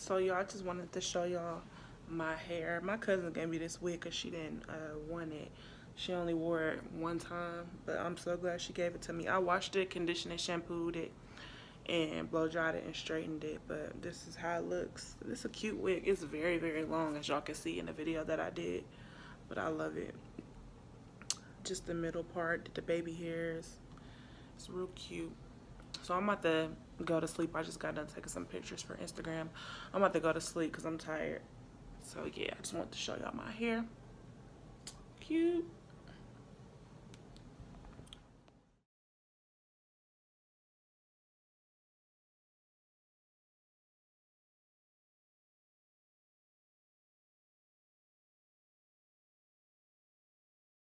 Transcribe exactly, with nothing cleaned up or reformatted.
So y'all, I just wanted to show y'all my hair. My cousin gave me this wig because she didn't uh, want it. She only wore it one time, but I'm so glad she gave it to me. I washed it, conditioned it, shampooed it, and blow dried it and straightened it. But this is how it looks. This is a cute wig. It's very, very long, as y'all can see in the video that I did, but I love it. Just the middle part, the baby hairs. It's real cute. So I'm about to go to sleep. I just got done taking some pictures for Instagram. I'm about to go to sleep because I'm tired. So yeah, I just want to show y'all my hair. Cute.